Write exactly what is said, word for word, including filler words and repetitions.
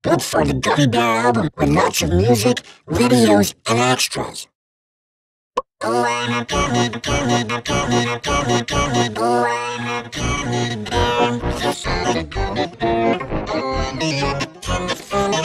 Look for the Gummy Bear album with lots of music, videos, and extras. Oh, I'm a gummy, gummy, gummy, gummy, gummy. Oh, I'm a gummy bear. Yes, I'm a gummy bear. Oh, I'm a gummy bear.